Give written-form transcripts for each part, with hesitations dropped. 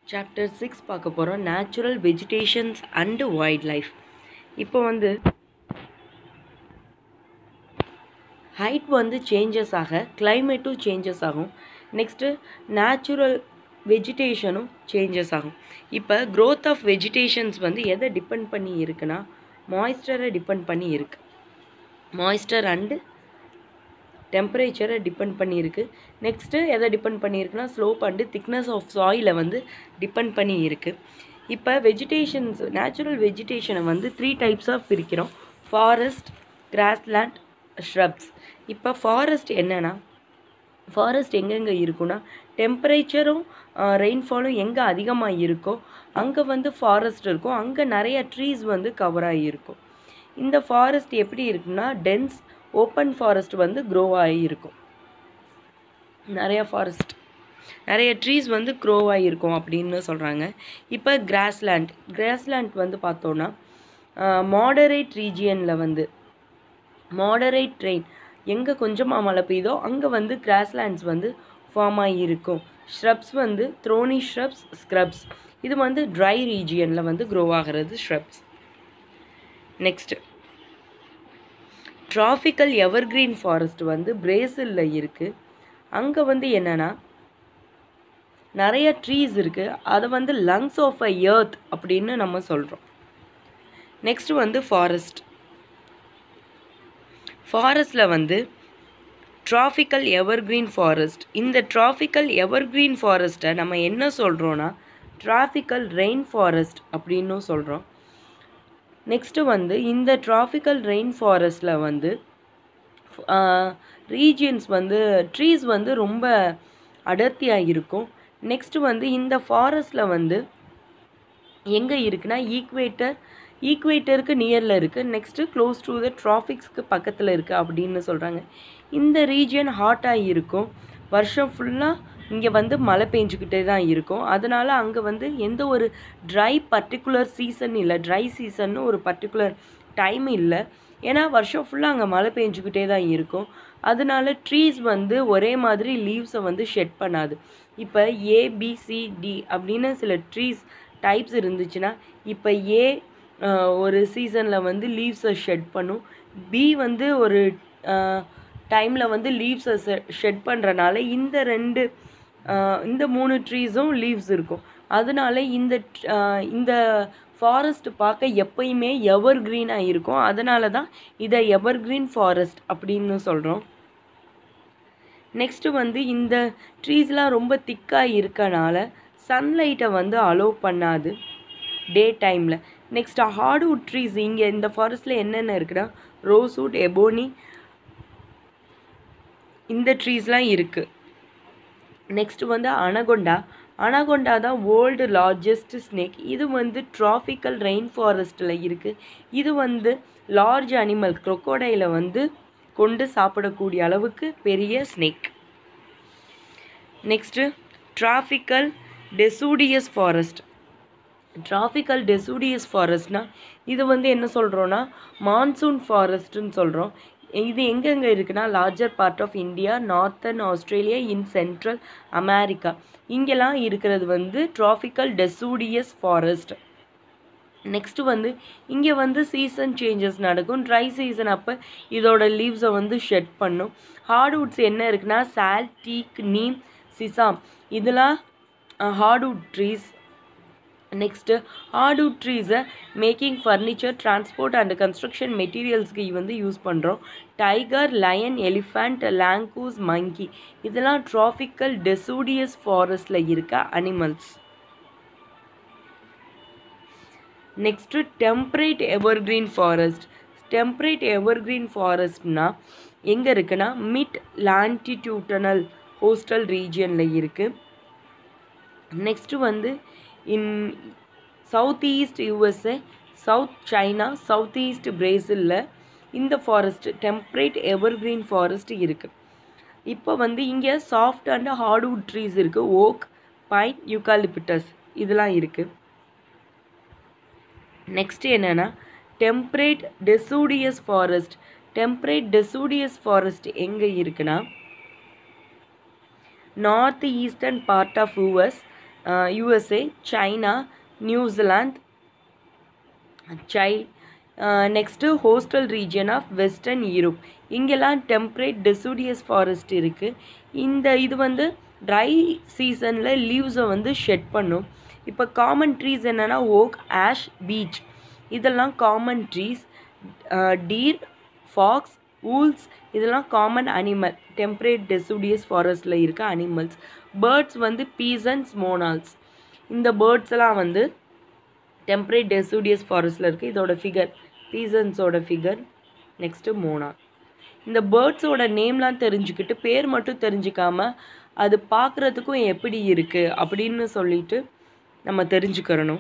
Chapter 6 பார்க்க போகிறோம். Natural vegetations and wild life. இப்போ ஹைட் சேஞ்சஸ் ஆக கிளைமேட்டும் சேஞ்சஸ் ஆகும். நெக்ஸ்ட்டு நேச்சுரல் வெஜிடேஷனும் சேஞ்சஸ் ஆகும். இப்போ க்ரோத் ஆஃப் வெஜிடேஷன்ஸ் எதை டிபெண்ட் பண்ணி இருக்குன்னா மாய்ஸ்டரை டிபெண்ட் பண்ணி இருக்குது. மாய்ஸ்டர் அண்டு டெம்பரேச்சரை டிபெண்ட் பண்ணியிருக்கு. நெக்ஸ்ட்டு எதை டிபெண்ட் பண்ணியிருக்குன்னா ஸ்லோப் அண்டு திக்னஸ் ஆஃப் சாயிலை டிபெண்ட் பண்ணி இருக்குது. இப்போ வெஜிடேஷன்ஸ் நேச்சுரல் வெஜிடேஷனை 3 டைப்ஸாக பிரிக்கிறோம்: ஃபாரஸ்ட், கிராஸ்லேண்ட், ஷ்ரப்ஸ். இப்போ ஃபாரஸ்ட் என்னென்னா, ஃபாரஸ்ட் எங்கெங்கே இருக்குன்னா டெம்பரேச்சரும் ரெயின்ஃபாலும் எங்கே அதிகமாக இருக்கோ அங்கே ஃபாரஸ்ட் இருக்கும். அங்கே நிறைய ட்ரீஸ் கவர் ஆகியிருக்கும். இந்த ஃபாரஸ்ட் எப்படி இருக்குன்னா டென்ஸ் ஓப்பன் ஃபாரஸ்ட் க்ரோ ஆகியிருக்கும். நிறைய ஃபாரஸ்ட் நிறைய ட்ரீஸ் க்ரோ ஆகியிருக்கும் அப்படின்னு சொல்கிறாங்க. இப்போ கிராஸ்லேண்ட் பார்த்தோன்னா மாடரேட் ரீஜியனில் மாடரேட் ரெயின் எங்கே கொஞ்சமாக மழை பெய்யுதோ அங்கே கிராஸ்லேண்ட்ஸ் ஃபார்ம் ஆகியிருக்கும். ஷ்ரப்ஸ் த்ரோனி ஷ்ரப்ஸ், ஸ்க்ரப்ஸ் இது ட்ரை ரீஜியனில் க்ரோ ஆகிறது shrubs. Next tropical evergreen forest பிரேசிலில் இருக்குது. அங்கே என்னென்னா நிறைய ட்ரீஸ் இருக்குது. அதை லங்ஸ் ஆஃப் அ எர்த் அப்படின்னு நம்ம சொல்கிறோம். நெக்ஸ்ட்டு ஃபாரஸ்ட்டில் ட்ராபிக்கல் எவர்கிரீன் ஃபாரஸ்ட். இந்த ட்ராபிக்கல் எவர்கிரீன் ஃபாரஸ்ட்டை நம்ம என்ன சொல்கிறோன்னா ட்ராபிக்கல் ரெயின் ஃபாரஸ்ட் அப்படின்னும் சொல்கிறோம். நெக்ஸ்ட்டு இந்த ட்ராபிக்கல் ரெயின் ஃபாரஸ்ட்டில் ரீஜியன்ஸ் ட்ரீஸ் ரொம்ப அடர்த்தியாக இருக்கும். நெக்ஸ்ட்டு இந்த ஃபாரஸ்ட்டில் எங்கே இருக்குன்னா ஈக்குவேட்டருக்கு நியரில் இருக்குது. நெக்ஸ்ட்டு க்ளோஸ் டு த ட்ராபிக்ஸ்க்கு பக்கத்தில் இருக்குது அப்படின்னு சொல்கிறாங்க. இந்த ரீஜியன் ஹாட்டாக இருக்கும். வருஷம் ஃபுல்லாக இங்கே மழை பெஞ்சிக்கிட்டே தான் இருக்கும். அதனால் அங்கே எந்த ஒரு பர்டிகுலர் சீசன் இல்லை, ட்ரை சீசன்னு ஒரு பர்டிகுலர் டைம் இல்லை. ஏன்னா வருஷம் ஃபுல்லாக அங்கே மழை பெஞ்சிக்கிட்டே தான் இருக்கும். அதனால ட்ரீஸ் ஒரே மாதிரி லீவ்ஸை ஷெட் பண்ணாது. இப்போ ஏபிசிடி அப்படின்னு சில ட்ரீஸ் டைப்ஸ் இருந்துச்சுன்னா இப்போ ஏ ஒரு சீசனில் லீவ்ஸை ஷெட் பண்ணும். பி ஒரு டைமில் லீவ்ஸை ஷெட் பண்ணுறனால இந்த 3 ட்ரீஸும் லீவ்ஸ் இருக்கும். அதனால இந்த ஃபாரஸ்ட் பார்க்க எப்பயுமே எவர் க்ரீனாக இருக்கும். அதனால தான் இதை எவர் க்ரீன் ஃபாரஸ்ட் அப்படின்னு சொல்கிறோம். நெக்ஸ்ட்டு இந்த ட்ரீஸ்லாம் ரொம்ப திக்காக இருக்கனால சன்லைட்டை அலோவ் பண்ணாது டே டைமில். நெக்ஸ்ட் ஹார்ட்வுட் ட்ரீஸ் இங்கே இந்த ஃபாரஸ்ட்டில் என்னென்ன இருக்குன்னா ரோஸ்வுட், எபோனி இந்த ட்ரீஸ்லாம் இருக்குது. நெக்ஸ்ட்டு அனகொண்டா தான் வேர்ல்டு லார்ஜஸ்ட் ஸ்னேக். இது ட்ராபிக்கல் ரெயின் ஃபாரஸ்ட்டில் இருக்குது. இது லார்ஜ் அனிமல் க்ரொக்கோடைலை கொண்டு சாப்பிடக்கூடிய அளவுக்கு பெரிய snake. Next tropical deciduous forest. Tropical deciduous ஃபாரஸ்ட்னால் இது என்ன சொல்கிறோன்னா மான்சூன் ஃபாரஸ்ட்டுன்னு சொல்கிறோம். இது எங்கெங்கே இருக்குன்னா larger part of India, northern Australia, in central America இங்கெல்லாம் இருக்கிறது ட்ராபிக்கல் டெசூடியஸ் ஃபாரஸ்ட். நெக்ஸ்ட்டு இங்கே சீசன் சேஞ்சஸ் நடக்கும். ட்ரை சீசன் அப்போ இதோட லீவ்ஸை ஷெட் பண்ணும். ஹார்ட்வுட்ஸ் என்ன இருக்குன்னா சால், டீக், நீம், சிசாம் இதெல்லாம் ஹார்ட்வுட் ட்ரீஸ். நெக்ஸ்ட்டு ஹார்ட்வுட் ட்ரீஸை making furniture, transport and construction மெட்டீரியல்ஸ்க்கு யூஸ் பண்ணுறோம். Tiger, lion, elephant, langurs, monkey இதெல்லாம் ட்ராபிக்கல் டெசூடியஸ் ஃபாரஸ்ட்டில் இருக்க animals. Next temperate evergreen forest. Temperate evergreen ஃபாரஸ்ட்னா எங்கே இருக்குன்னா மிட் லாட்டிடியூடனல் கோஸ்டல் ரீஜியனில் இருக்குது. Next in south east USA, south China, south east பிரேசிலில் இந்த ஃபாரஸ்ட் டெம்பரேட் எவர்கிரீன் ஃபாரஸ்ட் இருக்குது. இப்போ இங்கே சாஃப்ட் அண்ட் ஹார்ட்வுட் ட்ரீஸ் இருக்குது. ஓக், பைன், யூகாலிப்டஸ் இதெல்லாம் இருக்குது. நெக்ஸ்ட்டு என்னென்னா temperate deciduous forest. Temperate deciduous forest எங்கே இருக்குன்னா north eastern part of US, USA, China, New Zealand, next coastal region of western Europe. இங்கெல்லாம் டெம்பரேட் டெசிடியஸ் ஃபாரஸ்ட் இருக்குது. இது வந்து ட்ரை சீசனில் லீவ்ஸை வந்து ஷெட் பண்ணும். இப்போ காமன் ட்ரீஸ் என்னென்னா ஓக், ஆஷ், பீச் இதெல்லாம் common trees. Deer, fox, owls இதெல்லாம் காமன் அனிமல் டெம்பரேட் டெசிடியஸ் ஃபாரஸ்ட்டில் இருக்க அனிமல்ஸ். பேர்ட்ஸ் வந்து பீசன்ஸ், மோனால்ஸ். இந்த பேர்ட்ஸ் எல்லாம் வந்து டெம்பரேட் டெசிடியஸ் ஃபாரஸ்ட்டில் இருக்குது. இதோட ஃபிகர் பீசன்ஸோட ஃபிகர். Next monal. இந்த பேர்ட்ஸோட நேம்லாம் தெரிஞ்சுக்கிட்டு பேர் மட்டும் தெரிஞ்சுக்காமல் அது பார்க்குறதுக்கும் எப்படி இருக்குது அப்படின்னு சொல்லிட்டு நம்ம தெரிஞ்சுக்கிறணும்.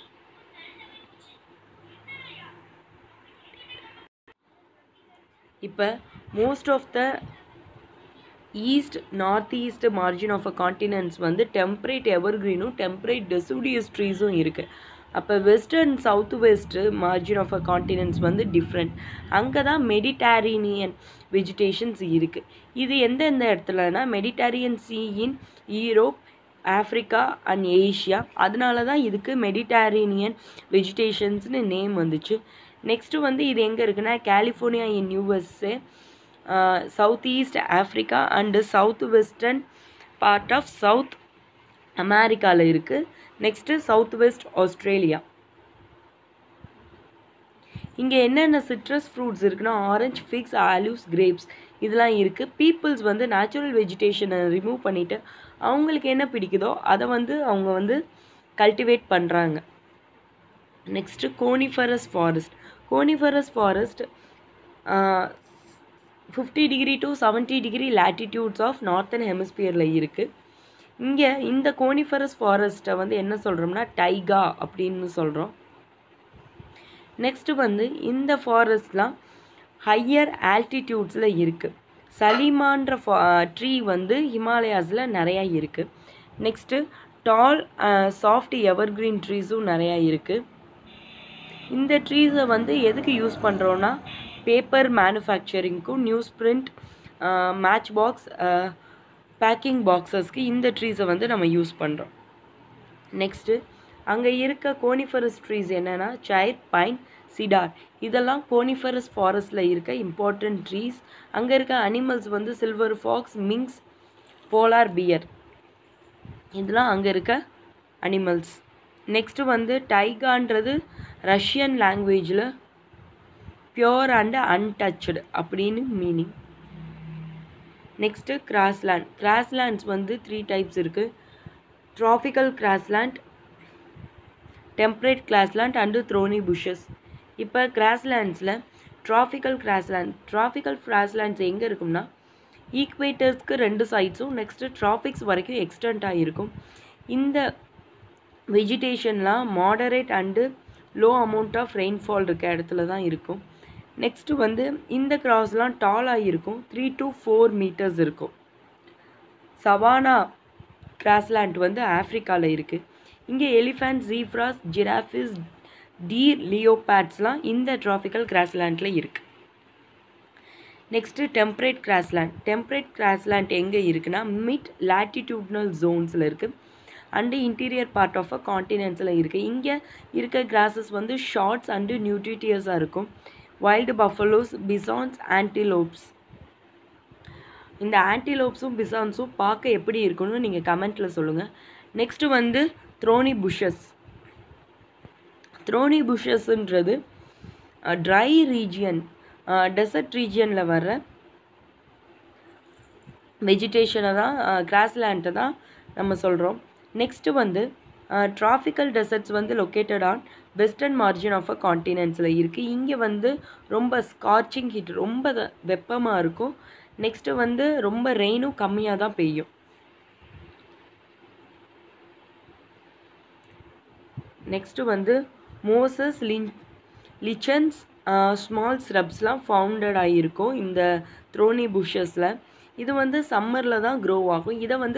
இப்போ most of the east north east margin of a continents வந்து டெம்பரேட் எவர்கிரீனும் டெம்பரேட் டெசிடியஸ் ட்ரீஸும் இருக்குது. அப்போ western south west margin of a continents வந்து டிஃப்ரெண்ட். அங்கே தான் மெடிட்டரேனியன் வெஜிடேஷன்ஸ் இருக்குது. இது எந்தெந்த இடத்துலனா Mediterranean sea in Europe, Africa and Asia. அதனால தான் இதுக்கு மெடிட்டரேனியன் வெஜிடேஷன்ஸ்னு நேம் வந்துச்சு. நெக்ஸ்ட்டு வந்து இது எங்கே இருக்குன்னா California in USA, south east Africa and south western part of south அமெரிக்காவில் இருக்குது. Next south west Australia. இங்கே என்னென்ன சிட்ரஸ் ஃப்ரூட்ஸ் இருக்குன்னா ஆரஞ்ச், ஃபிக்ஸ், ஆலிவ்ஸ், கிரேப்ஸ் இதெல்லாம் இருக்குது. பீப்புள்ஸ் வந்து நேச்சுரல் வெஜிடேஷனை ரிமூவ் பண்ணிவிட்டு அவங்களுக்கு என்ன பிடிக்குதோ அதை வந்து அவங்க வந்து கல்டிவேட் பண்ணுறாங்க. Next coniferous forest. Coniferous forest 50 degree to 70 degree latitudes of northern ஹெமிஸ்பியரில் இருக்குது. இங்கே இந்த கோனிஃபரஸ் ஃபாரஸ்ட்டை வந்து என்ன சொல்கிறோம்னா டைகா அப்படின்னு சொல்கிறோம். நெக்ஸ்ட்டு வந்து இந்த ஃபாரஸ்ட்லாம் ஹையர் ஆல்டிடியூட்ஸில் இருக்குது. சலிமான்ற ட்ரீ வந்து ஹிமாலயாஸில் நிறையா இருக்குது. நெக்ஸ்ட்டு டால் சாஃப்ட் எவர்கிரீன் ட்ரீஸும் நிறையா இருக்குது. இந்த ட்ரீஸை வந்து எதுக்கு யூஸ் பண்ணுறோன்னா பேப்பர் மேனுஃபேக்சரிங்க்கும், news print, match box, packing பாக்ஸஸ்க்கு இந்த ட்ரீஸை வந்து நம்ம யூஸ் பண்ணுறோம். நெக்ஸ்ட்டு அங்கே இருக்க கோனிஃபரஸ் ட்ரீஸ் என்னென்னா சைர், பைன், சிடார் இதெல்லாம் கோனிஃபரஸ் ஃபாரஸ்ட்டில் இருக்க இம்பார்ட்டன்ட் ட்ரீஸ். அங்கே இருக்க அனிமல்ஸ் வந்து silver fox, minks, polar bear இதெல்லாம் அங்கே இருக்க அனிமல்ஸ். நெக்ஸ்ட்டு வந்து டைகான்றது ரஷ்யன் லாங்குவேஜில் பியோர் அண்ட் அன்டச்சடு அப்படின்னு மீனிங். Next grassland. கிராஸ்லேண்ட்ஸ் வந்து 3 டைப்ஸ் இருக்குது. Tropical grassland, temperate grassland and thorny bushes. இப்போ கிராஸ்லேண்ட்ஸில் ட்ராபிக்கல் கிராஸ்லேண்ட்ஸ் எங்கே இருக்கும்னா ஈக்வேட்டர்ஸ்க்கு 2 சைட்ஸும் நெக்ஸ்ட்டு ட்ராபிக்ஸ் வரைக்கும் எக்ஸ்டெண்டாக இருக்கும். இந்த வெஜிடேஷன்லாம் moderate and low amount of rainfall இருக்க இடத்துல தான் இருக்கும். நெக்ஸ்ட்டு வந்து இந்த கிராஸ்லாம் டாலாக இருக்கும், 3 to 4 மீட்டர்ஸ் இருக்கும். சவானா கிராஸ்லேண்ட் வந்து ஆஃப்ரிக்காவில் இருக்குது. இங்கே எலிஃபண்ட், ஜீப்ராஸ், ஜிராஃபிஸ், டீர், லியோபேட்ஸ்லாம் இந்த ட்ராபிக்கல் கிராஸ்லேண்டில் இருக்குது. Next temperate grassland. Temperate grassland எங்கே இருக்குன்னா மிட் லேட்டிடியூட்னல் ஜோன்ஸில் இருக்குது and interior part of a காண்டினென்ட்ஸில் இருக்குது. இங்கே இருக்க கிராஸஸ் வந்து ஷார்ட்ஸ் அண்டு நியூட்ரிட்டியஸாக இருக்கும். Wild buffaloes, bisons, antelopes. இந்த ஆன்டிலோப்ஸும் பிசான்ஸும் பார்க்க எப்படி இருக்குன்னு நீங்கள் கமெண்ட்டில் சொல்லுங்கள். நெக்ஸ்ட்டு வந்து த்ரோனி புஷஸ். த்ரோனி புஷஸ்ன்றது ட்ரை ரீஜியன், டெசர்ட் ரீஜியனில் வர்ற வெஜிடேஷனை தான் கிராஸ்லேண்டை தான் நம்ம சொல்கிறோம். நெக்ஸ்ட்டு வந்து ட்ராபிக்கல் டெசர்ட்ஸ் வந்து located on western margin of a காண்டினென்ட்ஸில் இருக்குது. இங்கே வந்து ரொம்ப ஸ்கார்ச்சிங் ஹீட், ரொம்ப வெப்பமாக இருக்கும். நெக்ஸ்ட்டு வந்து ரொம்ப ரெயினும் கம்மியாக தான் பெய்யும். நெக்ஸ்ட்டு வந்து மோசஸ், லிச்சன்ஸ், ஸ்மால் ஸ்ரப்ஸ்லாம் ஃபவுண்டட் ஆகியிருக்கும் இந்த த்ரோனி புஷஸில். இது வந்து சம்மரில் தான் க்ரோ ஆகும். இதை வந்து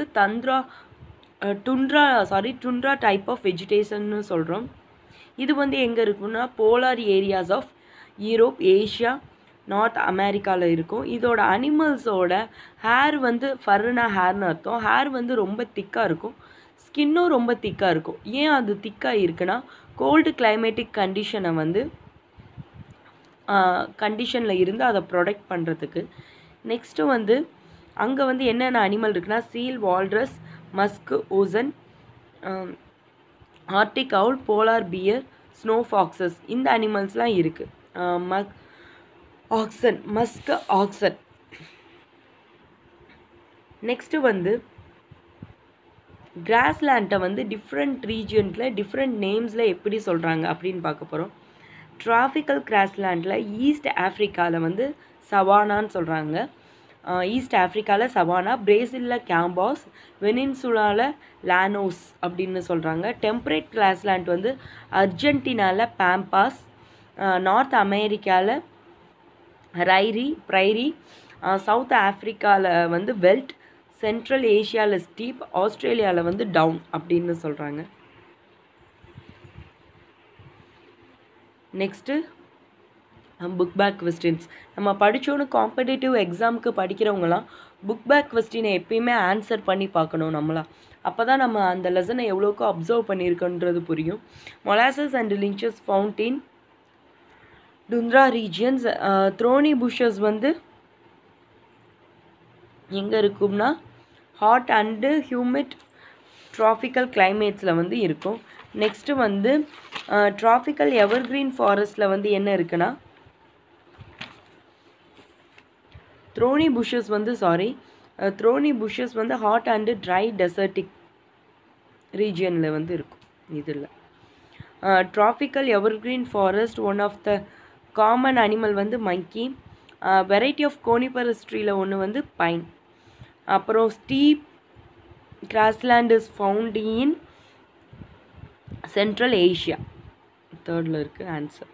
டுண்ட்ரா டைப் ஆஃப் வெஜிடேஷன்னு சொல்கிறோம். இது வந்து எங்கே இருக்குன்னா polar areas of Europe, Asia, north அமெரிக்காவில் இருக்கும். இதோட அனிமல்ஸோட ஹேர் வந்து ஃபர்னா ஹேர்னு அர்த்தம். ஹேர் வந்து ரொம்ப திக்காக இருக்கும். ஸ்கின்னும் ரொம்ப திக்காக இருக்கும். ஏன் அது திக்காக இருக்குன்னா கோல்டு கிளைமேட்டிக் கண்டிஷனை வந்து கண்டிஷனில் இருந்து அதை ப்ரொடெக்ட் பண்ணுறதுக்கு. நெக்ஸ்ட்டு வந்து அங்கே வந்து என்னென்ன அனிமல் இருக்குன்னா seal, walrus, musk, oxen, arctic owl, polar bear, snow foxes இந்த அனிமல்ஸ்லாம் இருக்குது. Musk action. நெக்ஸ்ட்டு வந்து கிராஸ்லேண்டை வந்து டிஃப்ரெண்ட் ரீஜியனில் டிஃப்ரெண்ட் நேம்ஸில் எப்படி சொல்கிறாங்க அப்படின்னு பார்க்க போகிறோம். ட்ராபிக்கல் கிராஸ்லேண்டில் ஈஸ்ட் ஆஃப்ரிக்காவில் வந்து சவானான்னு சொல்கிறாங்க. ஈஸ்ட் ஆஃப்ரிக்காவில் சவானா, பிரேசிலில் கேம்பாஸ், வெனின்சுலாவில் லானோஸ் அப்படின்னு சொல்கிறாங்க. டெம்பரேட் கிராஸ்லேண்ட் வந்து அர்ஜென்டினாவில் பாம்பாஸ், நார்த் அமெரிக்காவில் ப்ரைரி, சவுத் ஆஃப்ரிக்காவில் வந்து வெல்ட், சென்ட்ரல் ஏஷியாவில் ஸ்டீப், ஆஸ்திரேலியாவில் வந்து டவுன் அப்படின்னு சொல்கிறாங்க. Next book back questions. நம்ம படித்தோன்னு காம்படிட்டிவ் எக்ஸாமுக்கு படிக்கிறவங்களாம் புக் பேக் கொஸ்டினை எப்பயுமே ஆன்சர் பண்ணி பார்க்கணும் நம்மளாம். அப்போ தான் நம்ம அந்த லெசனை எவ்வளோக்கோ அப்சர்வ் பண்ணியிருக்கோன்றது புரியும். Mosses and lichens found in tundra regions. Thorny bushes வந்து எங்கே இருக்கும்னா ஹாட் அண்டு ஹியூமிட் ட்ராபிக்கல் கிளைமேட்ஸில் வந்து இருக்கும். நெக்ஸ்ட்டு வந்து ட்ராபிக்கல் எவர்கிரீன் ஃபாரஸ்ட்டில் வந்து என்ன இருக்குன்னா த்ரோனி புஷஸ் வந்து ஹாட் அண்டு ட்ரை டெசர்டிக் ரீஜியனில் வந்து இருக்கும். இதில் tropical evergreen forest one of the common animal வந்து மங்கி. வெரைட்டி ஆஃப் கோனிபரஸ் ட்ரீல ஒன்று வந்து பைன். அப்புறம் steppe grassland is found in central Asia. தேர்டில் இருக்குது ஆன்சர்.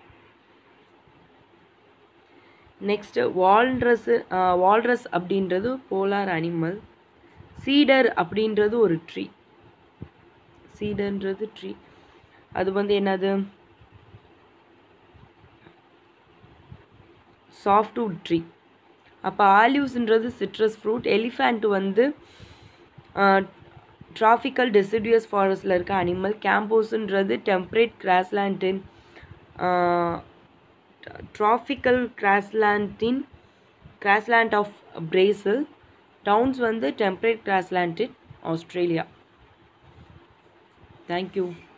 நெக்ஸ்ட்டு வால்ரஸ் அப்படின்றது போலார் அனிமல். சீடர் அப்படின்றது ஒரு ட்ரீ. சீடர்ன்றது ட்ரீ. அது வந்து என்னது சாஃப்ட்வுட் ட்ரீ. அப்போ ஆலிவ்ஸ்ன்றது சிட்ரஸ் ஃப்ரூட். எலிஃபண்ட் வந்து ட்ராபிக்கல் டெசிடியஸ் ஃபாரஸ்டில் இருக்க அனிமல். கேம்போஸ்ன்றது டெம்பரேட் கிராஸ்லேண்டின் tropical grassland of Brazil. Downs வந்து temperate grassland in Australia. Thank you.